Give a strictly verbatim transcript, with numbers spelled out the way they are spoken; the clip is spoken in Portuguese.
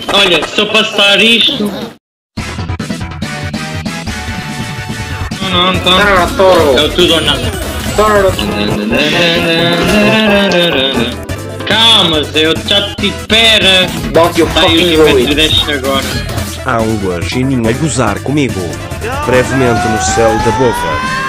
Olha, se eu passar isto... Não, não, então... Ah, toro! É o tudo ou nada. Toro! Calma, Zé, eu já te espera. Don't you Sai os fucking do eventos it! destes agora. Há um guaxininho a gozar comigo, brevemente no céu da boca.